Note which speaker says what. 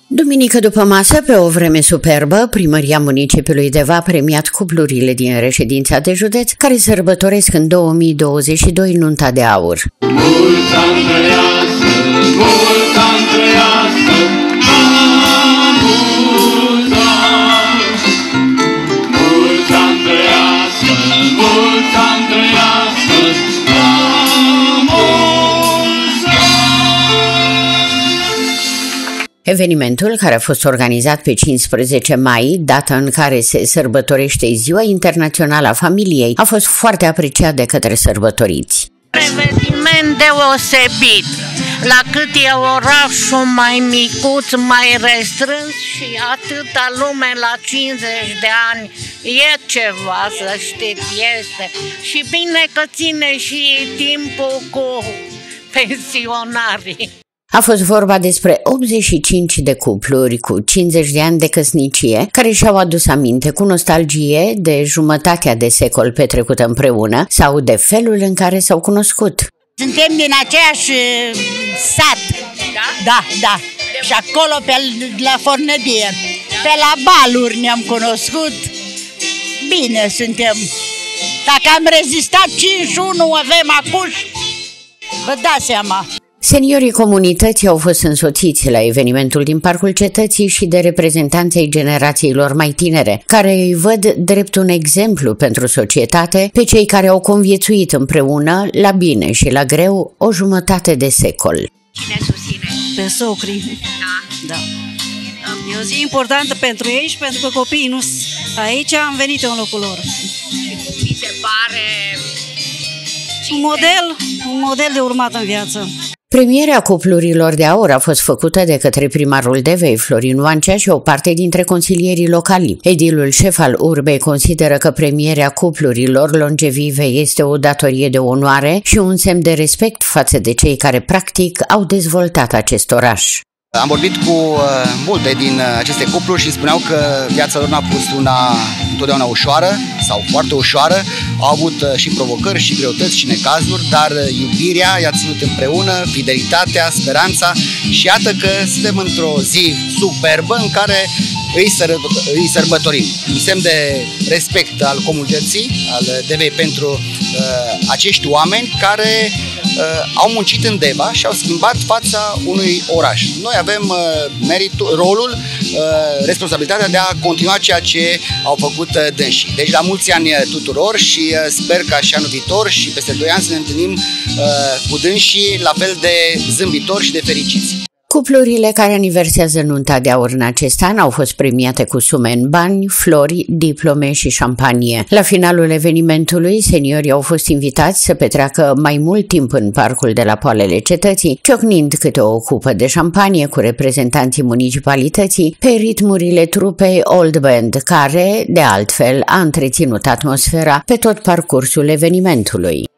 Speaker 1: Duminică după masă, pe o vreme superbă, Primăria Municipiului Deva a premiat cuplurile din reședința de județ care sărbătoresc în 2022 nunta de aur.
Speaker 2: Mulți ani trăiască, mulți ani trăiască, la mulți ani. Mulți ani trăiască, mulți ani trăiască, la mulți ani.
Speaker 1: Evenimentul, care a fost organizat pe 15 mai, data în care se sărbătorește Ziua Internațională a Familiei, a fost foarte apreciat de către sărbătoriți.
Speaker 3: Eveniment deosebit, la cât e orașul mai micuț, mai restrâns și atâta lume la 50 de ani, e ceva, să știți, este. Și bine că ține și timpul cu pensionarii.
Speaker 1: A fost vorba despre 85 de cupluri cu 50 de ani de căsnicie care și-au adus aminte cu nostalgie de jumătatea de secol petrecută împreună sau de felul în care s-au cunoscut.
Speaker 4: Suntem din aceeași sat, da. Și acolo pe la Fornădie, pe la baluri ne-am cunoscut. Bine suntem. Dacă am rezistat 51, avem acuși, vă dați seama.
Speaker 1: Seniorii comunității au fost însoțiți la evenimentul din Parcul Cetății și de reprezentanții generațiilor mai tinere, care îi văd drept un exemplu pentru societate pe cei care au conviețuit împreună, la bine și la greu, o jumătate de secol.
Speaker 5: Cine susține?
Speaker 6: Pe socrii. Da. E o zi importantă pentru ei și pentru că copiii nu aici, am venit în locul lor.
Speaker 5: Și cum vi se pare?
Speaker 6: Un model de urmat în viață.
Speaker 1: Premierea cuplurilor de aur a fost făcută de către primarul Devei, Florin Oancea, și o parte dintre consilierii locali. Edilul șef al urbei consideră că premierea cuplurilor longevive este o datorie de onoare și un semn de respect față de cei care practic au dezvoltat acest oraș.
Speaker 7: Am vorbit cu multe din aceste cupluri și spuneau că viața lor n-a fost una întotdeauna ușoară sau foarte ușoară. Au avut și provocări și greutăți și necazuri, dar iubirea i-a ținut împreună, fidelitatea, speranța și iată că suntem într-o zi superbă în care îi sărbătorim. Un semn de respect al comunității, al Devei pentru acești oameni care au muncit în Deva și au schimbat fața unui oraș. Noi avem rolul, responsabilitatea de a continua ceea ce au făcut dânsii. Deci la mulți ani tuturor și sper ca și anul viitor și peste 2 ani să ne întâlnim cu dânsii la fel de zâmbitori și de fericiți.
Speaker 1: Cuplurile care aniversează nunta de aur în acest an au fost premiate cu sume în bani, flori, diplome și șampanie. La finalul evenimentului, seniorii au fost invitați să petreacă mai mult timp în parcul de la poalele cetății, ciocnind câte o cupă de șampanie cu reprezentanții municipalității pe ritmurile trupei Old Band, care, de altfel, a întreținut atmosfera pe tot parcursul evenimentului.